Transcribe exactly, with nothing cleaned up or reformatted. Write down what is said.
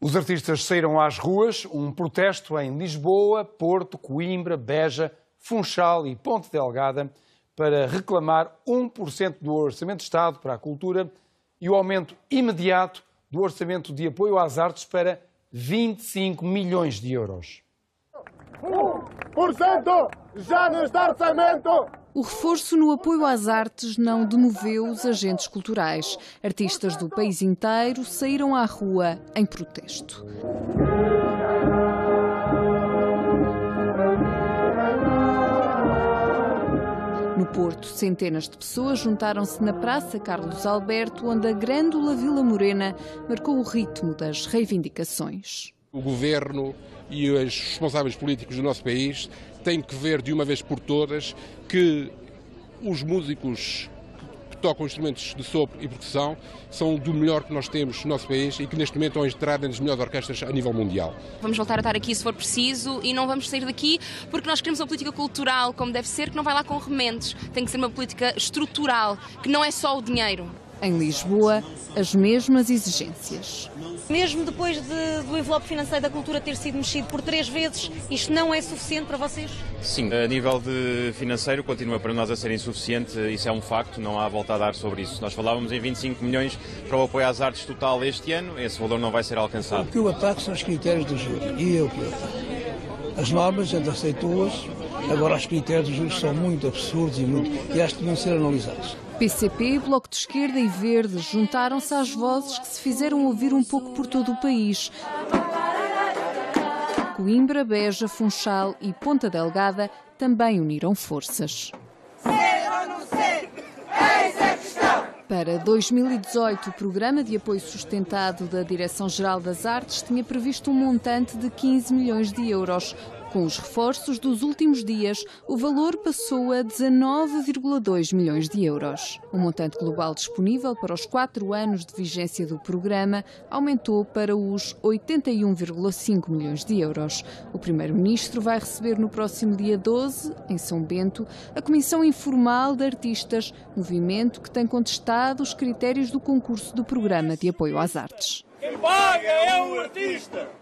Os artistas saíram às ruas, um protesto em Lisboa, Porto, Coimbra, Beja, Funchal e Ponte Delgada para reclamar um por cento do Orçamento de Estado para a cultura e o aumento imediato do Orçamento de Apoio às Artes para vinte e cinco milhões de euros. um por cento já neste orçamento! O reforço no apoio às artes não demoveu os agentes culturais. Artistas do país inteiro saíram à rua em protesto. No Porto, centenas de pessoas juntaram-se na Praça Carlos Alberto, onde a Grândola Vila Morena marcou o ritmo das reivindicações. O governo e os responsáveis políticos do nosso país têm que ver de uma vez por todas que os músicos que tocam instrumentos de sopro e percussão são do melhor que nós temos no nosso país e que neste momento estão a entrar nas melhores orquestras a nível mundial. Vamos voltar a estar aqui se for preciso e não vamos sair daqui porque nós queremos uma política cultural como deve ser, que não vai lá com remendos. Tem que ser uma política estrutural, que não é só o dinheiro. Em Lisboa, as mesmas exigências. Mesmo depois de, do envelope financeiro da cultura ter sido mexido por três vezes, isto não é suficiente para vocês? Sim, a nível de financeiro continua para nós a ser insuficiente, isso é um facto, não há volta a dar sobre isso. Nós falávamos em vinte e cinco milhões para o apoio às artes total este ano, esse valor não vai ser alcançado. O que eu ataco são os critérios do júri, e eu que eu ataco. As normas, a gente aceitou-as, agora os critérios do júri são muito absurdos e, muito, e acho que deviam ser analisados. P C P, Bloco de Esquerda e Verde juntaram-se às vozes que se fizeram ouvir um pouco por todo o país. Coimbra, Beja, Funchal e Ponta Delgada também uniram forças. Ser ou não ser? Eis a questão! Para dois mil e dezoito, o Programa de Apoio Sustentado da Direção-Geral das Artes tinha previsto um montante de quinze milhões de euros. Com os reforços dos últimos dias, o valor passou a dezanove vírgula dois milhões de euros. O montante global disponível para os quatro anos de vigência do programa aumentou para os oitenta e um vírgula cinco milhões de euros. O Primeiro-Ministro vai receber no próximo dia doze, em São Bento, a Comissão Informal de Artistas, movimento que tem contestado os critérios do concurso do Programa de Apoio às Artes. Quem paga é o artista!